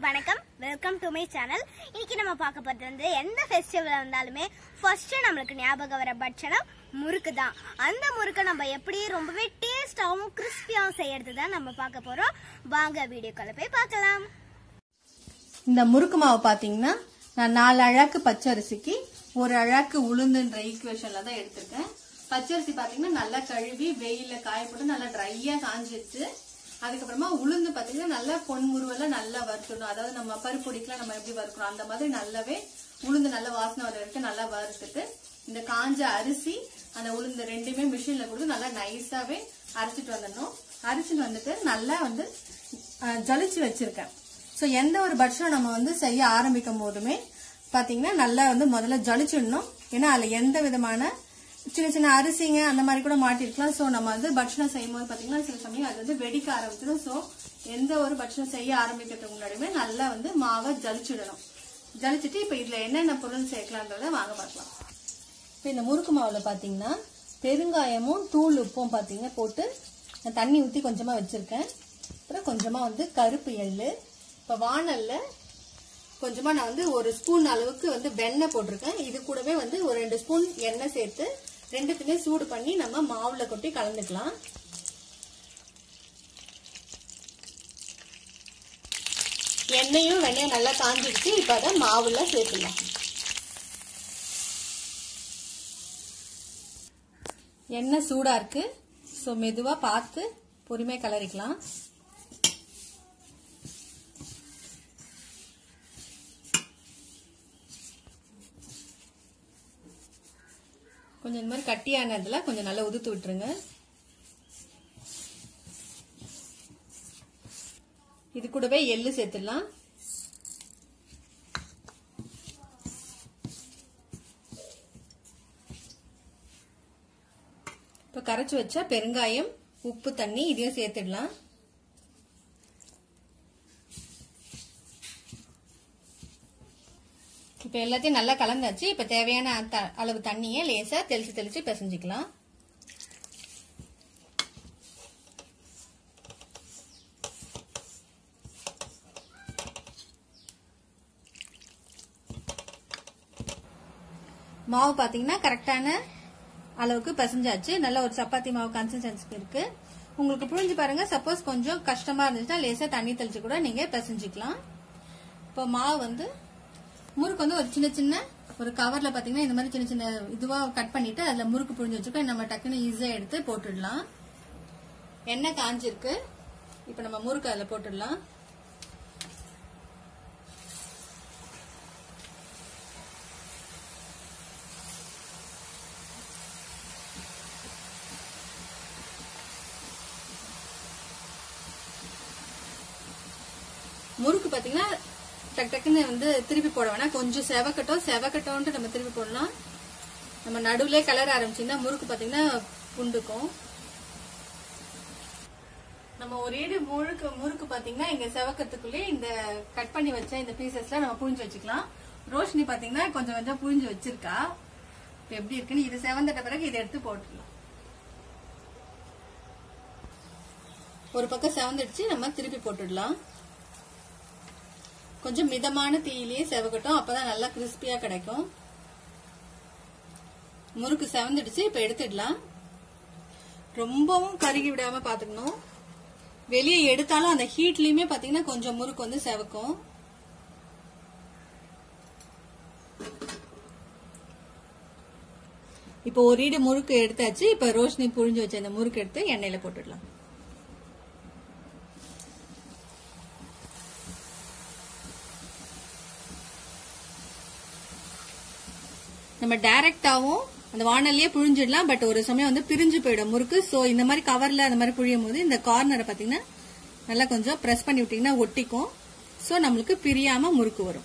வணக்கம், welcome to my channel. இன்னைக்கு நம்ம பார்க்க போறது வந்து எந்த ஃபெஸ்டிவல் வந்தாலுமே ஃபர்ஸ்ட் நம்மளுக்கு ஞாபகம் வர பட்சணம் முறுக்கு தான். அந்த முறுக்கை நம்ம எப்படி ரொம்பவே டேஸ்டாவும் கிறிஸ்பியாவும் செய்யறது தான் நம்ம பார்க்க போறோம். வாங்க வீடியோக்குள்ள போய் பார்க்கலாம். இந்த முறுக்கு மாவு பாத்தீங்கன்னா நான் 4 அழாக்கு பச்சரிசிக்கு 1 அழாக்கு உளுந்துன்ற ஈக்குவேஷன்ல தான் எடுத்திருக்கேன். பச்சரிசி பாத்தீங்கன்னா நல்லா கழுவி வெயில காய போட்டு நல்லா ட்ரையா காஞ்சிடுச்சு. அதுக்கப்புறமா உளுந்து பாத்தீங்கன்னா நல்லா பொன்முருவல நல்லா வறுத்துடணும். அதாவது நம்ம பருப்பொடிக்கெல்லாம் நம்ம எப்படி வறுக்கிறோம் அந்த மாதிரி நல்லாவே உளுந்து நல்லா வாசனை வர வரைக்கும் நல்லா வறுத்துட்டு இந்த காஞ்ச அரிசி அந்த உளுந்து ரெண்டுமே மிஷின்ல கொடுத்து நல்லா நைஸாவே அரைச்சிட்டு வந்துடணும். அரைச்சிட்டு வந்துட்டு நல்லா வந்து ஜலிச்சு வச்சிருக்கேன். ஸோ எந்த ஒரு பட்சம் நம்ம வந்து செய்ய ஆரம்பிக்கும் போதுமே பாத்தீங்கன்னா நல்லா வந்து முதல்ல ஜலிச்சிடணும். ஏன்னா அதுல எந்த விதமான சின்ன சின்ன அரிசிங்க அந்த மாதிரி கூட மாட்டிருக்கலாம். ஸோ நம்ம வந்து பட்சணம் செய்யும் போது பாத்தீங்கன்னா சில சமயம் அது வந்து வெடிக்க ஆரம்பிச்சிடும். ஸோ எந்த ஒரு பட்சணம் செய்ய ஆரம்பிக்கிறதுக்கு முன்னாடியுமே நல்லா வந்து மாவை ஜலிச்சிடணும். ஜலிச்சுட்டு இப்ப இதுல என்னென்ன பொருள் சேர்க்கலான்றத வாங்க பார்க்கலாம். இப்ப இந்த முறுக்கு மாவுல பாத்தீங்கன்னா பெருங்காயமும் தூள் உப்பும் பாத்தீங்கன்னா போட்டு தண்ணி ஊத்தி கொஞ்சமா வச்சிருக்கேன். அப்புறம் கொஞ்சமா வந்து கருப்பு எள்ளு, இப்ப வாணல்ல கொஞ்சமா நான் வந்து 1 ஸ்பூன் அளவுக்கு வந்து வெண்ணெய் போட்டிருக்கேன். இது கூடவே வந்து ஒரு 2 ஸ்பூன் எண்ணெய் சேர்த்து ரெண்டுக்குமே சூடு பண்ணி நம்ம மாவுல கொட்டி கலந்துக்கலாம். எண்ணெயும் வெண்ணெயும் நல்லா காஞ்சிடுச்சு. இப்ப அதை மாவுல சேர்த்துக்கலாம். எண்ணெய் சூடா இருக்கு. ஸோ மெதுவா பார்த்து பொறுமையா கலரிக்கலாம். கொஞ்சம் இந்த மாதிரி கட்டியானதுல கொஞ்சம் நல்லா உதுத்து விட்டுருங்க. இது கூடவே எள்ளு சேர்த்துடலாம். இப்ப கரைச்சு வச்ச பெருங்காயம், உப்பு, தண்ணி இதையும் சேர்த்துடலாம். இப்ப எல்லாத்தையும் நல்லா கலந்தாச்சு. இப்ப தேவையான அளவு தண்ணியை லேசா தெளிச்சு தெளிச்சு பிசைஞ்சுக்கலாம். மாவு பாத்தீங்கன்னா கரெக்டான அளவுக்கு பிசைஞ்சாச்சு. நல்ல ஒரு சப்பாத்தி மாவு கன்சிஸ்டன்சி இருக்கு. உங்களுக்கு புரிஞ்சு பாருங்க. சப்போஸ் கொஞ்சம் கஷ்டமா இருந்துச்சுன்னா லேசா தண்ணி தெளிச்சு கூட நீங்க பிசைஞ்சுக்கலாம். இப்போ மாவு வந்து முறுக்கு வந்து ஒரு சின்ன சின்ன ஒரு கவர்ல பாத்தீங்கன்னா இந்த மாதிரி சின்ன சின்ன இதுவா கட் பண்ணிட்டு அதுல முறுக்கு புழிஞ்சு வச்சுக்கோ. நம்ம டக்குன்னு ஈஸியா எடுத்து போட்டுடலாம். எண்ணெய் காஞ்சிருக்கு. இப்ப நம்ம முறுக்கு அதுல போட்டுடலாம். முறுக்கு பாத்தீங்கன்னா டக்கு டக்குன்னு வந்து திருப்பி போட வேணாம். கொஞ்சம் செவக்கட்டோன்ட்டு நம்ம திருப்பி போடலாம். நம்ம நடுவுல கலர் ஆரம்பிச்சுன்னா முறுக்கு பாத்தீங்கன்னா புண்டுக்கும். நம்ம ஒரு ஈடு முறுக்கு பாத்தீங்கன்னா இங்க செவக்கத்துக்குள்ளே இந்த கட் பண்ணி வச்ச இந்த பீசஸ்ல நம்ம புழிஞ்சு வச்சுக்கலாம். ரோஷினி பாத்தீங்கன்னா கொஞ்சம் கொஞ்சம் புழிஞ்சு வச்சிருக்கா. இப்ப எப்படி இருக்குன்னு இது செவந்துட்ட பிறகு இதை எடுத்து போட்டுடலாம். ஒரு பக்கம் செவந்துடுச்சு. நம்ம திருப்பி போட்டுடலாம். கொஞ்சம் மிதமான தீயிலேயே செவக்கட்டும். அப்பதான் நல்லா கிறிஸ்பியா கிடைக்கும். முறுக்கு செவந்துடுச்சு. இப்ப எடுத்துடலாம். ரொம்பவும் கருகி விடாம பாத்துக்கணும். வெளியே எடுத்தாலும் அந்த ஹீட்லயுமே பாத்தீங்கன்னா கொஞ்சம் முறுக்கு வந்து செவக்கும். இப்ப ஒரு ஈடு முறுக்கு எடுத்தாச்சு. இப்ப ரோஷினி புழிஞ்சு வச்ச இந்த முறுக்கு எடுத்து எண்ணெயில போட்டுடலாம். நம்ம டைரக்டாவும் அந்த வானல்லையே புழிஞ்சிடலாம். பட் ஒரு சமயம் வந்து பிரிஞ்சு போயிடும் முறுக்கு. சோ இந்த மாதிரி கவர்ல அந்த மாதிரி புழியும் போது இந்த கார்னரை பாத்தீங்கன்னா நல்லா கொஞ்சம் பிரஸ் பண்ணி விட்டீங்கன்னா ஒட்டிக்கும். சோ நம்மளுக்கு பிரியாம முறுக்கு வரும்.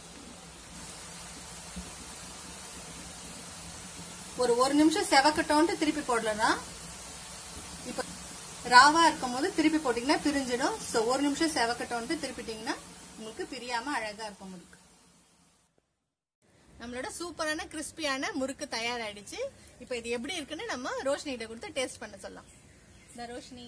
ஒரு 1 நிமிஷம் செவக்கட்டோன்ட்டு திருப்பி போடலாம். இப்ப ராவா இருக்கும் போது திருப்பி போட்டீங்கன்னா பிரிஞ்சிடும். சோ 1 நிமிஷம் செவக்கட்டோன்ட்டு திருப்பிட்டீங்கன்னா உங்களுக்கு பிரியாம அழகா இருக்கும் முறுக்கு. நம்மளோட சூப்பரான கிறிஸ்பியான முறுக்கு தயாராயிடுச்சு. இப்ப இது எப்படி இருக்குன்னு நம்ம ரோஷினி கிட்ட கொடுத்து டேஸ்ட் பண்ண சொல்லலாம். ரோஷினி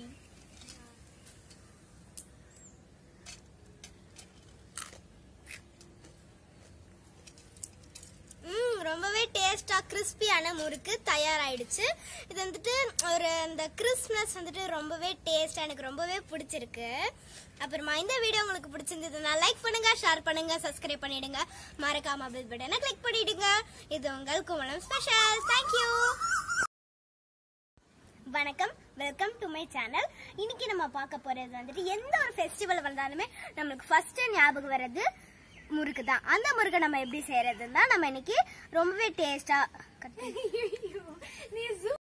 டேஸ்டா கிறிஸ்பியான முறுக்கு தயாராயிடுச்சு. இது வந்துட்டு ஒரு அந்த கிறிஸ்ப்னஸ் வந்துட்டு ரொம்பவே டேஸ்டா எனக்கு ரொம்பவே பிடிச்சிருக்கு. அப்புறமா இந்த வீடியோ உங்களுக்கு பிடிச்சிருந்ததுன்னா லைக் பண்ணுங்க, ஷேர் பண்ணுங்க, சப்ஸ்கிரைப் பண்ணிடுங்க, மறக்காம பெல் பட்டனை கிளிக் பண்ணிடுங்க. இது உங்கள் குமலம் ஸ்பெஷல். தேங்க்யூ. வணக்கம், வெல்கம் டு மை சேனல். இன்னைக்கு நம்ம பார்க்க போறது வந்துட்டு எந்த ஒரு ஃபெஸ்டிவல் வந்தாலுமே நம்மளுக்கு ஃபர்ஸ்ட் ஞாபகம் வர்றது முறுக்கு தான். அந்த முறுக்கை நம்ம எப்படி செய்யறதுன்னு தான் நம்ம இன்னைக்கு ரொம்பவே டேஸ்டா